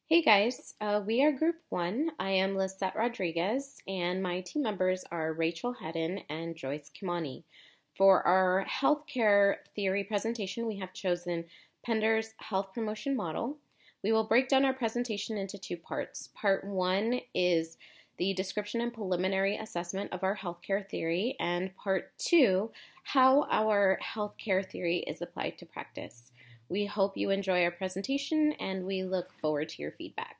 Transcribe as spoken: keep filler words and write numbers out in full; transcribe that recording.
Hey guys, uh, we are Group one. I am Lisette Rodriguez, and my team members are Rachel Hedden and Joyce Kimani. For our healthcare theory presentation, we have chosen Pender's health promotion model. We will break down our presentation into two parts. Part one is the description and preliminary assessment of our healthcare theory, and part two, how our healthcare theory is applied to practice. We hope you enjoy our presentation and we look forward to your feedback.